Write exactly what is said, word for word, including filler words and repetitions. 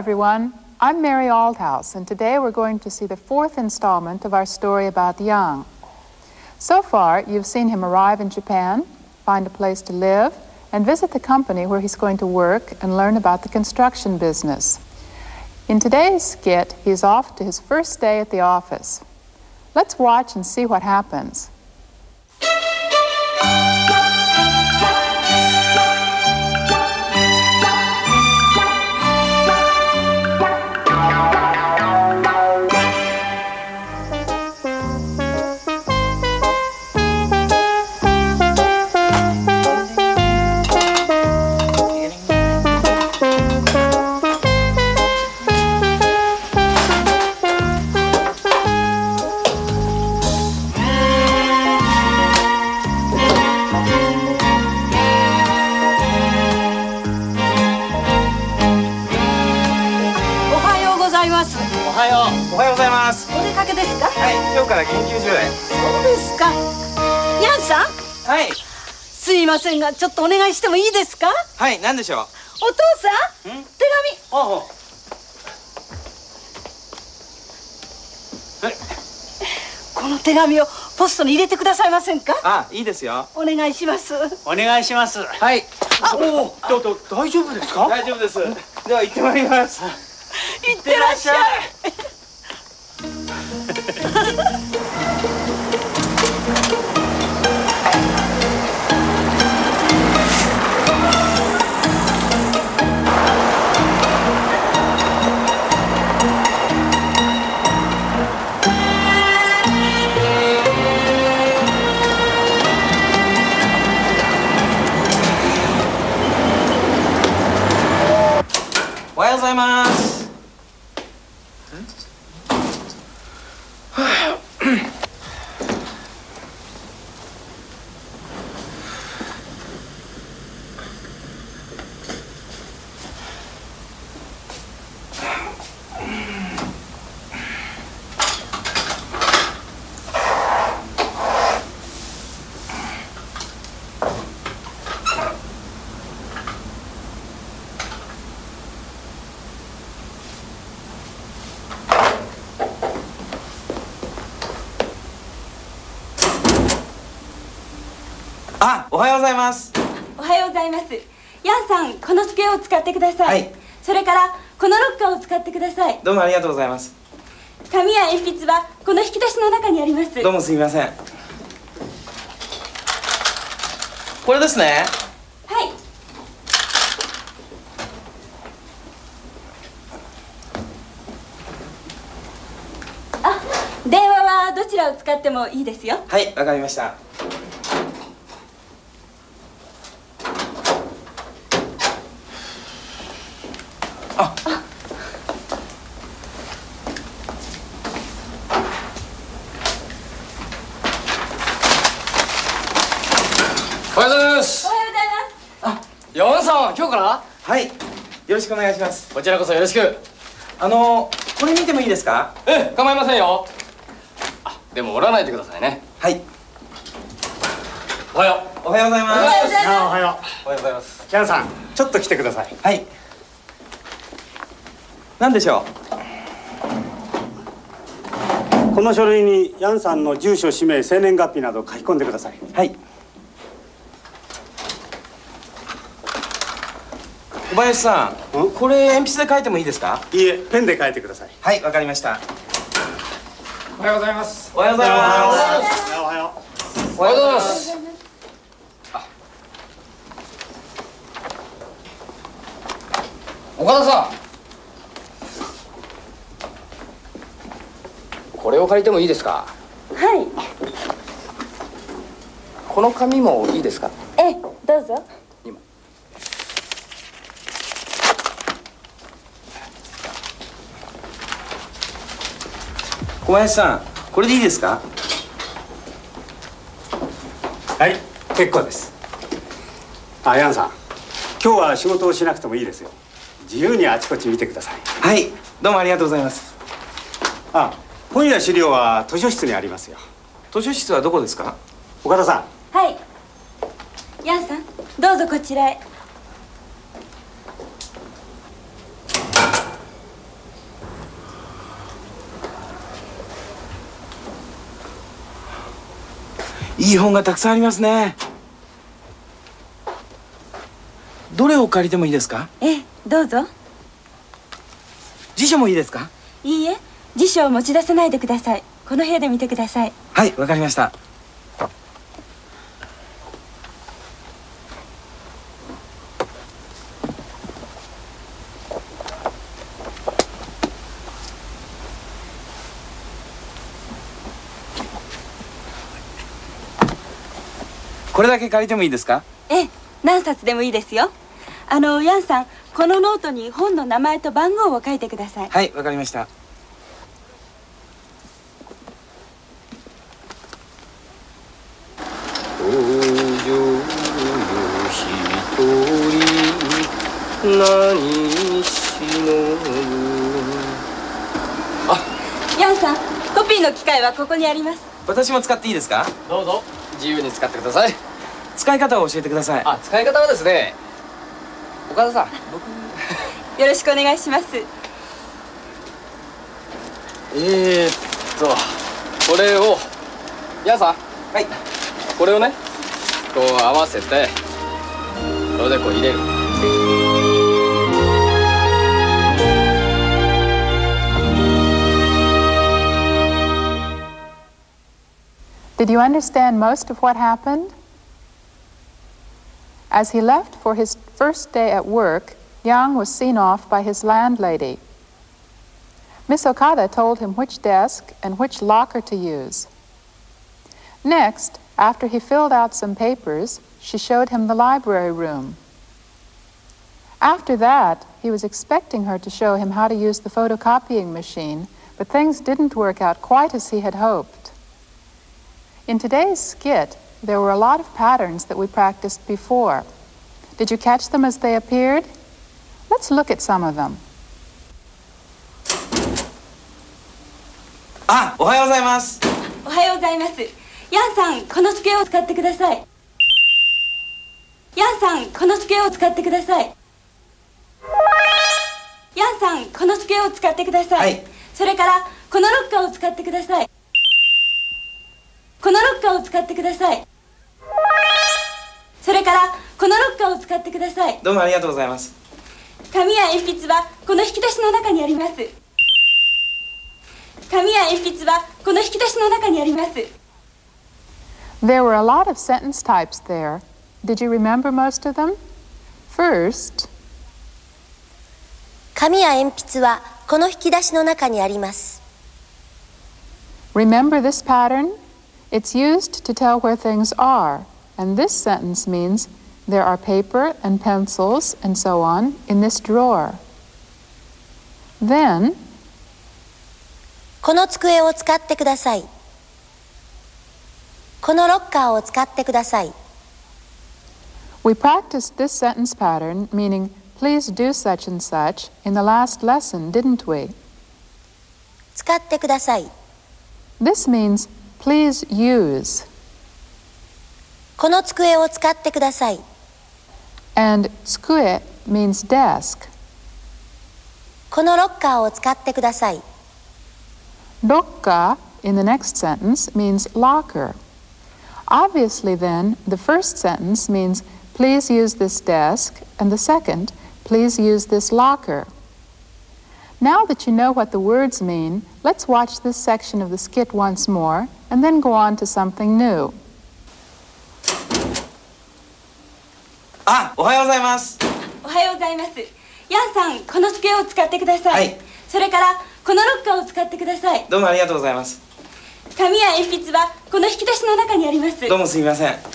everyone. I'm Mary Aldhouse, and today we're going to see the fourth installment of our story about Yang. So far, you've seen him arrive in Japan, find a place to live, and visit the company where he's going to work and learn about the construction business. In today's skit, he's off to his first day at the office. Let's watch and see what happens. おはようございます。 お出かけですか？ はい、今日から研究所へ。 そうですか。ヤンさん。 はい。 すいませんが、ちょっとお願いしてもいいですか？ はい、なんでしょう。 お父さん。ん？手紙。 ああ。え。 この手紙をポストに入れてくださいませんか？ あ、いいですよ。 お願いします。 お願いします。 はい。 あ、おお、どど大丈夫ですか？ 大丈夫です。では行ってまいります。 いってらっしゃい。 おはようございます。あ、おはようございます。 おはようございます。ヤンさん、この机を使ってください。 はい。 それからこのロッカーを使ってください。 どうもありがとうございます。 紙や鉛筆はこの引き出しの中にあります。 どうもすみません。これですね。 はい。あ、電話はどちらを使ってもいいですよ。 はい、わかりました。あ、 おはようございます。 おはようございます。 あ、ヤンさん、今日から？ はい、よろしくお願いします。 こちらこそよろしく。 あのこれ見てもいいですか？ ええ、構いませんよ。あ、でも折らないでくださいね。 はい。 おはよう。 おはようございます。 おはようございます。 あ、 おはよう。おはようございます。 ヤンさん、ちょっと来てください。 はい。何でしょう？この書類にヤンさんの住所、氏名、生年月日など書き込んでください。 はい。小林さん、これ鉛筆で書いてもいいですか？ いいえ、ペンで書いてください。 はい、わかりました。 おはようございます。 おはようございます。 おはよう。おはようございます。岡田さん。これを借りてもいいですか？ はい。 この紙もいいですか？ ええ、どうぞ。 今。 小林さん、これでいいですか？ はい、結構です。あ、ヤンさん、今日は仕事をしなくてもいいですよ。自由にあちこち見てください。 はい、どうもありがとうございます。 あ、本や資料は図書室にありますよ。 図書室はどこですか？ 岡田さん。 はい。ヤンさん、どうぞこちらへ。 いい本がたくさんありますね。どれを借りてもいいですか？ ええ、どうぞ。 辞書もいいですか？ いいえ、辞書を持ち出さないでください。この部屋で見てください。 はい、わかりました。これだけ借りてもいいですか？ ええ、何冊でもいいですよ。あの、ヤンさん、このノートに本の名前と番号を書いてください。 はい、わかりました。 ヤンさん、コピーの機械はここにあります。 私も使っていいですか？ どうぞ自由に使ってください。 使い方を教えてください。 あ、使い方はですね、岡田さん、僕よろしくお願いします。 えーっとこれをヤンさん、 はい、 これをねこう合わせてこれでこう入れる。 Did you understand most of what happened? As he left for his first day at work, Yang was seen off by his landlady. Miss Okada told him which desk and which locker to use. Next, after he filled out some papers, she showed him the library room. After that, he was expecting her to show him how to use the photocopying machine, but things didn't work out quite as he had hoped. In today's skit, there were a lot of patterns that we practiced before. Did you catch them as they appeared? Let's look at some of them. あ、おはようございます。 おはようございます。ヤンさん、この机を使ってください。ヤンさん、この机を使ってください。ヤンさん、この机を使ってください。 はい。 それから、このロッカーを使ってください。このロッカーを使ってください。それからこのロッカーを使ってください。 どうもありがとうございます。 紙や鉛筆はこの引き出しの中にあります。紙や鉛筆はこの引き出しの中にあります。 There were a lot of sentence types there. Did you remember most of them? First, 紙や鉛筆はこの引き出しの中にあります。 remember this pattern? It's used to tell where things are, and this sentence means there are paper and pencils and so on in this drawer. Then, この机を使ってください。このロッカーを使ってください。 we practiced this sentence pattern, meaning please do such and such, in the last lesson, didn't we? 使ってください。 This means please use. この机を使ってください。 And tsukue means desk. このロッカーを使ってください。 Rokka in the next sentence means locker. Obviously then, the first sentence means please use this desk, and the second, please use this locker. Now that you know what the words mean, let's watch this section of the skit once more, and then go on to something new. あ、おはようございます。 おはようございます。ヤンさん、この机を使ってください。 はい。 それからこのロッカーを使ってください。 どうもありがとうございます。 紙や鉛筆はこの引き出しの中にあります。 どうもすみません。